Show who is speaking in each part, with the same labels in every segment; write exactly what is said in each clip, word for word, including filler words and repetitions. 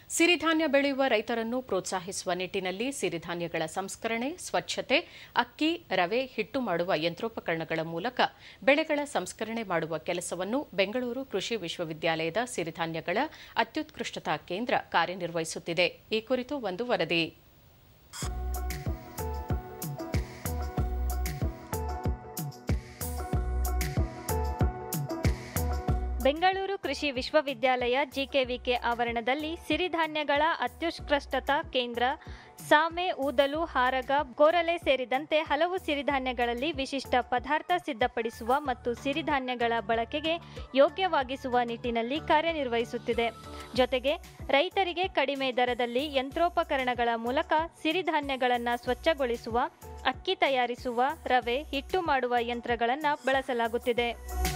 Speaker 1: ಸಿರಿಧಾನ್ಯ ಬೆಳೆಯುವ ರೈತರನ್ನು ಪ್ರೋತ್ಸಾಹಿಸುವ ನಿಟ್ಟಿನಲ್ಲಿ ಸಿರಿಧಾನ್ಯಗಳ ಸಂಸ್ಕರಣೆ, ಸ್ವಚ್ಛತೆ, ಅಕ್ಕಿ, ರವೆ, ಹಿಟ್ಟು ಮಾಡುವ ಯಂತ್ರೋಪಕರಣಗಳ ಮೂಲಕ ಬೆಳೆಗಳ ಸಂಸ್ಕರಣೆ ಮಾಡುವ ಕೆಲಸವನ್ನು ಬೆಂಗಳೂರು ಕೃಷಿ ವಿಶ್ವವಿದ್ಯಾಲಯದ ಸಿರಿಧಾನ್ಯಗಳ ಅತ್ಯುತ್ಕೃಷ್ಟತಾ ಕೇಂದ್ರ ಕಾರ್ಯನಿರ್ವಹಿಸುತ್ತಿದೆ. ಈ ಕುರಿತು ಒಂದು ವರದಿ.
Speaker 2: ಬೆಂಗಳೂರು ಕೃಷಿ ವಿಶ್ವವಿದ್ಯಾಲಯ ಜಿಕೆವಿಕೆ ಆವರಣದಲ್ಲಿ ಸಿರಿಧಾನ್ಯಗಳ ಅತ್ಯುತ್ಕೃಷ್ಟತಾ ಕೇಂದ್ರ ಸಾಮೆ, ಊದಲು, ಹಾರಗ, ಗೋರಲೆ ಸೇರಿದಂತೆ ಹಲವು ಸಿರಿಧಾನ್ಯಗಳಲ್ಲಿ ವಿಶಿಷ್ಟ ಪದಾರ್ಥ ಸಿದ್ಧಪಡಿಸುವ ಮತ್ತು ಸಿರಿಧಾನ್ಯಗಳ ಬಳಕೆಗೆ ಯೋಗ್ಯವಾಗಿಸುವ ನಿಟ್ಟಿನಲ್ಲಿ ಕಾರ್ಯನಿರ್ವಹಿಸುತ್ತಿದೆ. ಜೊತೆಗೆ ರೈತರಿಗೆ ಕಡಿಮೆ ದರದಲ್ಲಿ ಯಂತ್ರೋಪಕರಣಗಳ ಮೂಲಕ ಸಿರಿಧಾನ್ಯಗಳನ್ನು ಸ್ವಚ್ಛಗೊಳಿಸುವ, ಅಕ್ಕಿ ತಯಾರಿಸುವ, ರವೆ, ಹಿಟ್ಟು ಮಾಡುವ ಯಂತ್ರಗಳನ್ನು ಬಳಸಲಾಗುತ್ತಿದೆ.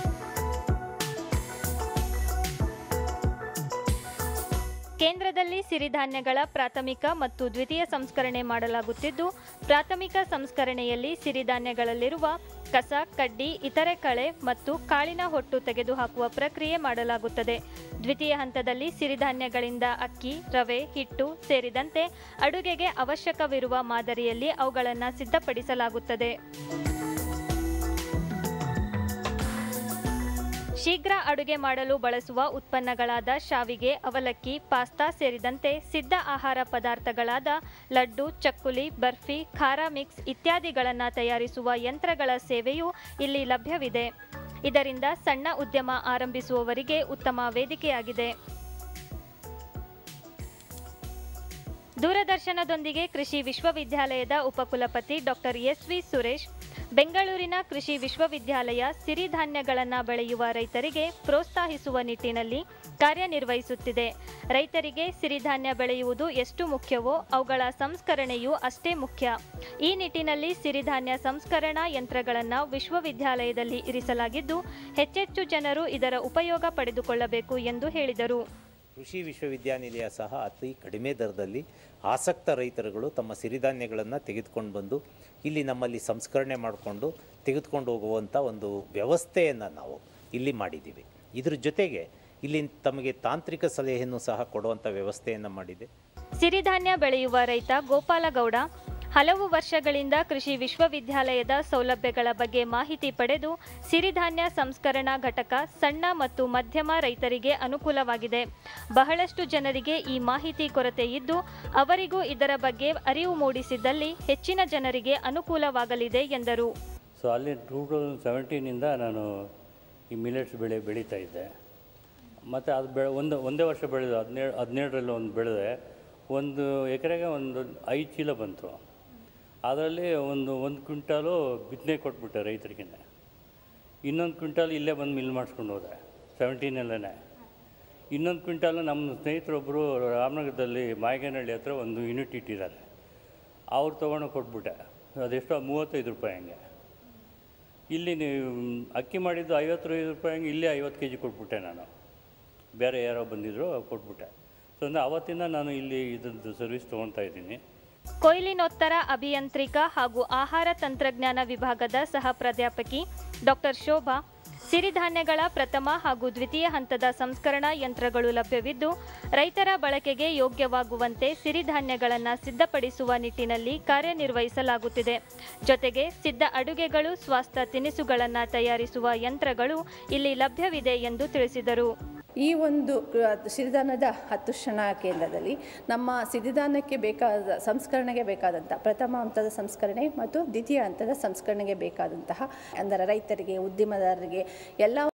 Speaker 2: ಕೇಂದ್ರದಲ್ಲಿ ಸಿರಿಧಾನ್ಯಗಳ ಪ್ರಾಥಮಿಕ ಮತ್ತು ದ್ವಿತೀಯ ಸಂಸ್ಕರಣೆ ಮಾಡಲಾಗುತ್ತಿದ್ದು, ಪ್ರಾಥಮಿಕ ಸಂಸ್ಕರಣೆಯಲ್ಲಿ ಸಿರಿಧಾನ್ಯಗಳಲ್ಲಿರುವ ಕಸ, ಕಡ್ಡಿ, ಇತರೆ ಕಳೆ ಮತ್ತು ಕಾಳಿನ ಹೊಟ್ಟು ತೆಗೆದುಹಾಕುವ ಪ್ರಕ್ರಿಯೆ ಮಾಡಲಾಗುತ್ತದೆ. ದ್ವಿತೀಯ ಹಂತದಲ್ಲಿ ಸಿರಿಧಾನ್ಯಗಳಿಂದ ಅಕ್ಕಿ, ರವೆ, ಹಿಟ್ಟು ಸೇರಿದಂತೆ ಅಡುಗೆಗೆ ಅವಶ್ಯಕವಿರುವ ಮಾದರಿಯಲ್ಲಿ ಅವುಗಳನ್ನು ಸಿದ್ಧಪಡಿಸಲಾಗುತ್ತದೆ. ಶೀಘ್ರ ಅಡುಗೆ ಮಾಡಲು ಬಳಸುವ ಉತ್ಪನ್ನಗಳಾದ ಶಾವಿಗೆ, ಅವಲಕ್ಕಿ, ಪಾಸ್ತಾ ಸೇರಿದಂತೆ ಸಿದ್ಧ ಆಹಾರ ಪದಾರ್ಥಗಳಾದ ಲಡ್ಡು, ಚಕ್ಕುಲಿ, ಬರ್ಫಿ, ಖಾರ ಮಿಕ್ಸ್ ಇತ್ಯಾದಿಗಳನ್ನು ತಯಾರಿಸುವ ಯಂತ್ರಗಳ ಸೇವೆಯೂ ಇಲ್ಲಿ ಲಭ್ಯವಿದೆ. ಇದರಿಂದ ಸಣ್ಣ ಉದ್ಯಮ ಆರಂಭಿಸುವವರಿಗೆ ಉತ್ತಮ ವೇದಿಕೆಯಾಗಿದೆ. ದೂರದರ್ಶನದೊಂದಿಗೆ ಕೃಷಿ ವಿಶ್ವವಿದ್ಯಾಲಯದ ಉಪಕುಲಪತಿ ಡಾಕ್ಟರ್ ಎಸ್ ವಿ ಸುರೇಶ್, ಬೆಂಗಳೂರಿನ ಕೃಷಿ ವಿಶ್ವವಿದ್ಯಾಲಯ ಸಿರಿಧಾನ್ಯಗಳನ್ನು ಬೆಳೆಯುವ ರೈತರಿಗೆ ಪ್ರೋತ್ಸಾಹಿಸುವ ನಿಟ್ಟಿನಲ್ಲಿ ಕಾರ್ಯನಿರ್ವಹಿಸುತ್ತಿದೆ. ರೈತರಿಗೆ ಸಿರಿಧಾನ್ಯ ಬೆಳೆಯುವುದು ಎಷ್ಟು ಮುಖ್ಯವೋ ಅವುಗಳ ಸಂಸ್ಕರಣೆಯೂ ಅಷ್ಟೇ ಮುಖ್ಯ. ಈ ನಿಟ್ಟಿನಲ್ಲಿ ಸಿರಿಧಾನ್ಯ ಸಂಸ್ಕರಣಾ ಯಂತ್ರಗಳನ್ನು ವಿಶ್ವವಿದ್ಯಾಲಯದಲ್ಲಿ ಇರಿಸಲಾಗಿದ್ದು, ಹೆಚ್ಚೆಚ್ಚು ಜನರು ಇದರ ಉಪಯೋಗ ಪಡೆದುಕೊಳ್ಳಬೇಕು ಎಂದು ಹೇಳಿದರು.
Speaker 3: ಕೃಷಿ ವಿಶ್ವವಿದ್ಯಾನಿಲಯ ಸಹ ಅತಿ ಕಡಿಮೆ ದರದಲ್ಲಿ ಆಸಕ್ತ ರೈತರುಗಳು ತಮ್ಮ ಸಿರಿಧಾನ್ಯಗಳನ್ನು ತೆಗೆದುಕೊಂಡು ಬಂದು ಇಲ್ಲಿ ನಮ್ಮಲ್ಲಿ ಸಂಸ್ಕರಣೆ ಮಾಡಿಕೊಂಡು ತೆಗೆದುಕೊಂಡು ಹೋಗುವಂಥ ಒಂದು ವ್ಯವಸ್ಥೆಯನ್ನು ನಾವು ಇಲ್ಲಿ ಮಾಡಿದ್ದೀವಿ. ಇದ್ರ ಜೊತೆಗೆ ಇಲ್ಲಿ ತಮಗೆ ತಾಂತ್ರಿಕ ಸಲಹೆಯನ್ನು ಸಹ ಕೊಡುವಂಥ ವ್ಯವಸ್ಥೆಯನ್ನು ಮಾಡಿದೆ.
Speaker 2: ಸಿರಿಧಾನ್ಯ ಬೆಳೆಯುವ ರೈತ ಗೋಪಾಲಗೌಡ ಹಲವು ವರ್ಷಗಳಿಂದ ಕೃಷಿ ವಿಶ್ವವಿದ್ಯಾಲಯದ ಸೌಲಭ್ಯಗಳ ಬಗ್ಗೆ ಮಾಹಿತಿ ಪಡೆದು ಸಿರಿಧಾನ್ಯ ಸಂಸ್ಕರಣಾ ಘಟಕ ಸಣ್ಣ ಮತ್ತು ಮಧ್ಯಮ ರೈತರಿಗೆ ಅನುಕೂಲವಾಗಿದೆ. ಬಹಳಷ್ಟು ಜನರಿಗೆ ಈ ಮಾಹಿತಿ ಕೊರತೆ ಇದ್ದು ಅವರಿಗೂ ಇದರ ಬಗ್ಗೆ ಅರಿವು ಮೂಡಿಸಿದ್ದಲ್ಲಿ ಹೆಚ್ಚಿನ ಜನರಿಗೆ ಅನುಕೂಲವಾಗಲಿದೆ ಎಂದರು.
Speaker 4: ಸೊ ಅಲ್ಲಿ ಟೂ ತೌಸಂಡ್ ಸೆವೆಂಟೀನಿಂದ ನಾನು ಈ ಮಿಲೆಟ್ಸ್ ಬೆಳೆ ಬೆಳೀತಾ ಇದ್ದೆ. ಮತ್ತು ಅದು ಬೆಳೆ ಒಂದು ಒಂದೇ ವರ್ಷ ಬೆಳೆದು ಹದಿನೇಳು ಹದಿನೇಳರಲ್ಲಿ ಒಂದು ಬೆಳೆದೆ. ಒಂದು ಎಕರೆಗೆ ಒಂದು ಐದು ಚೀಲ ಬಂತು. ಅದರಲ್ಲಿ ಒಂದು ಒಂದು ಕ್ವಿಂಟಾಲು ಬಿತ್ತನೆ ಕೊಟ್ಬಿಟ್ಟೆ ರೈತರಿಗೆ. ಇನ್ನೊಂದು ಕ್ವಿಂಟಾಲ್ ಇಲ್ಲೇ ಬಂದು ಮಿಲ್ ಮಾಡಿಸ್ಕೊಂಡು ಹೋದೆ ಸೆವೆಂಟೀನಲ್ಲೇ. ಇನ್ನೊಂದು ಕ್ವಿಂಟಾಲು ನಮ್ಮ ಸ್ನೇಹಿತರೊಬ್ಬರು ರಾಮನಗರದಲ್ಲಿ ಮಾಯಗನಹಳ್ಳಿ ಹತ್ರ ಒಂದು ಯೂನಿಟ್ ಇಟ್ಟಿದ್ದಾರೆ, ಅವ್ರು ತೊಗೊಂಡು ಕೊಟ್ಬಿಟ್ಟೆ. ಅದೆಷ್ಟೋ ಮೂವತ್ತೈದು ರೂಪಾಯಿ ಹಂಗೆ. ಇಲ್ಲಿ ನೀವು ಅಕ್ಕಿ ಮಾಡಿದ್ದು ಐವತ್ತೈದು ರೂಪಾಯಿ ಹಂಗೆ ಇಲ್ಲೇ ಐವತ್ತು ಕೆ ಜಿ ಕೊಟ್ಬಿಟ್ಟೆ ನಾನು. ಬೇರೆ ಯಾರೋ ಬಂದಿದ್ದರು ಕೊಟ್ಬಿಟ್ಟೆ. ಸೊ ಅಂದರೆ ಅವತ್ತಿಂದ ನಾನು ಇಲ್ಲಿ ಇದ್ರದ್ದು ಸರ್ವಿಸ್ ತೊಗೊಳ್ತಾ ಇದ್ದೀನಿ.
Speaker 2: ಕೊಯ್ಲಿನೋತ್ತರ ಅಭಿಯಾಂತ್ರಿಕ ಹಾಗೂ ಆಹಾರ ತಂತ್ರಜ್ಞಾನ ವಿಭಾಗದ ಸಹ ಪ್ರಾಧ್ಯಾಪಕಿ ಡಾಕ್ಟರ್ ಶೋಭಾ, ಸಿರಿಧಾನ್ಯಗಳ ಪ್ರಥಮ ಹಾಗೂ ದ್ವಿತೀಯ ಹಂತದ ಸಂಸ್ಕರಣಾ ಯಂತ್ರಗಳು ಲಭ್ಯವಿದ್ದು ರೈತರ ಬಳಕೆಗೆ ಯೋಗ್ಯವಾಗುವಂತೆ ಸಿರಿಧಾನ್ಯಗಳನ್ನು ಸಿದ್ಧಪಡಿಸುವ ನಿಟ್ಟಿನಲ್ಲಿ ಕಾರ್ಯನಿರ್ವಹಿಸಲಾಗುತ್ತಿದೆ. ಜೊತೆಗೆ ಸಿದ್ಧ ಅಡುಗೆಗಳು, ಸ್ವಾಸ್ಥ್ಯ ತಿನಿಸುಗಳನ್ನು ತಯಾರಿಸುವ ಯಂತ್ರಗಳು ಇಲ್ಲಿ ಲಭ್ಯವಿದೆ ಎಂದು ತಿಳಿಸಿದರು.
Speaker 5: ಈ ಒಂದು ಸಿರಿಧಾನ್ಯದ ಅತ್ಯುತ್ಕೃಷ್ಟತಾ ಕೇಂದ್ರದಲ್ಲಿ ನಮ್ಮ ಸಿರಿಧಾನ್ಯಕ್ಕೆ ಬೇಕಾದ ಸಂಸ್ಕರಣೆಗೆ ಬೇಕಾದಂಥ ಪ್ರಥಮ ಹಂತದ ಸಂಸ್ಕರಣೆ ಮತ್ತು ದ್ವಿತೀಯ ಹಂತದ ಸಂಸ್ಕರಣೆಗೆ ಬೇಕಾದಂತಹ ಅಂದರೆ ರೈತರಿಗೆ, ಉದ್ಯಮದಾರರಿಗೆ ಎಲ್ಲ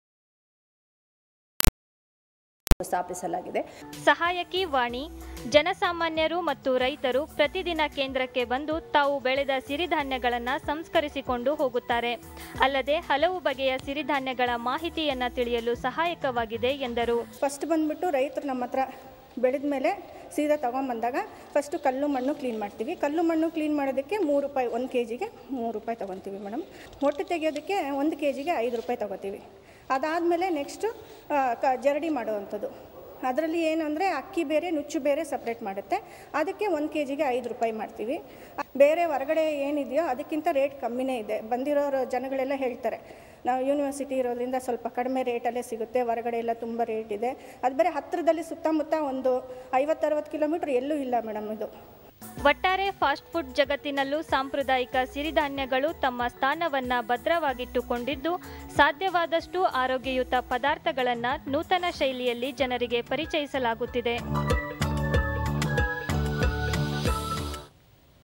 Speaker 5: ಸ್ಥಾಪಿಸಲಾಗಿದೆ.
Speaker 2: ಸಹಾಯಕಿ ವಾಣಿ, ಜನಸಾಮಾನ್ಯರು ಮತ್ತು ರೈತರು ಪ್ರತಿದಿನ ಕೇಂದ್ರಕ್ಕೆ ಬಂದು ತಾವು ಬೆಳೆದ ಸಿರಿಧಾನ್ಯಗಳನ್ನು ಸಂಸ್ಕರಿಸಿಕೊಂಡು ಹೋಗುತ್ತಾರೆ. ಅಲ್ಲದೆ ಹಲವು ಬಗೆಯ ಸಿರಿಧಾನ್ಯಗಳ ಮಾಹಿತಿಯನ್ನು ತಿಳಿಯಲು ಸಹಾಯಕವಾಗಿದೆ ಎಂದರು.
Speaker 6: ಫಸ್ಟ್ ಬಂದ್ಬಿಟ್ಟು ರೈತರು ನಮ್ಮ ಹತ್ರ ಬೆಳೆದ ಮೇಲೆ ಸೀದಾ ತೊಗೊಂಬಂದಾಗ ಫಸ್ಟು ಕಲ್ಲು ಮಣ್ಣು ಕ್ಲೀನ್ ಮಾಡ್ತೀವಿ. ಕಲ್ಲು ಮಣ್ಣು ಕ್ಲೀನ್ ಮಾಡೋದಕ್ಕೆ ಮೂರು ರೂಪಾಯಿ ಒಂದು ಕೆ ಜಿಗೆ ಮೂರು ರೂಪಾಯಿ ತೊಗೊತೀವಿ ಮೇಡಮ್. ಹೊಟ್ಟು ತೆಗೆಯೋದಕ್ಕೆ ಒಂದು ಕೆ ಜಿಗೆ ಐದು ರೂಪಾಯಿ ತೊಗೋತೀವಿ. ಅದಾದಮೇಲೆ ನೆಕ್ಸ್ಟು ಕ ಜರಡಿ ಮಾಡುವಂಥದ್ದು. ಅದರಲ್ಲಿ ಏನು ಅಂದರೆ ಅಕ್ಕಿ ಬೇರೆ ನುಚ್ಚು ಬೇರೆ ಸಪ್ರೇಟ್ ಮಾಡುತ್ತೆ. ಅದಕ್ಕೆ ಒಂದು ಕೆ ಜಿಗೆ ಐದು ರೂಪಾಯಿ ಮಾಡ್ತೀವಿ. ಬೇರೆ ಹೊರಗಡೆ ಏನಿದೆಯೋ ಅದಕ್ಕಿಂತ ರೇಟ್ ಕಮ್ಮಿನೇ ಇದೆ. ಬಂದಿರೋರು ಜನಗಳೆಲ್ಲ ಹೇಳ್ತಾರೆ ನಾವು ಯೂನಿವರ್ಸಿಟಿ ಇರೋದ್ರಿಂದ ಸ್ವಲ್ಪ ಕಡಿಮೆ ರೇಟಲ್ಲೇ ಸಿಗುತ್ತೆ, ಹೊರಗಡೆ ಎಲ್ಲ ತುಂಬ ರೇಟ್ ಇದೆ. ಅದು ಬೇರೆ ಹತ್ತಿರದಲ್ಲಿ ಸುತ್ತಮುತ್ತ ಒಂದು ಐವತ್ತರವತ್ತು ಕಿಲೋಮೀಟ್ರ್ ಎಲ್ಲೂ ಇಲ್ಲ ಮೇಡಮ್ ಇದು.
Speaker 2: ಒಟ್ಟಾರೆ ಫಾಸ್ಟ್ ಫುಡ್ ಜಗತ್ತಿನಲ್ಲೂ ಸಾಂಪ್ರದಾಯಿಕ ಸಿರಿಧಾನ್ಯಗಳು ತಮ್ಮ ಸ್ಥಾನವನ್ನು ಭದ್ರವಾಗಿಟ್ಟುಕೊಂಡಿದ್ದು ಸಾಧ್ಯವಾದಷ್ಟು ಆರೋಗ್ಯಯುತ ಪದಾರ್ಥಗಳನ್ನು ನೂತನ ಶೈಲಿಯಲ್ಲಿ ಜನರಿಗೆ ಪರಿಚಯಿಸಲಾಗುತ್ತಿದೆ.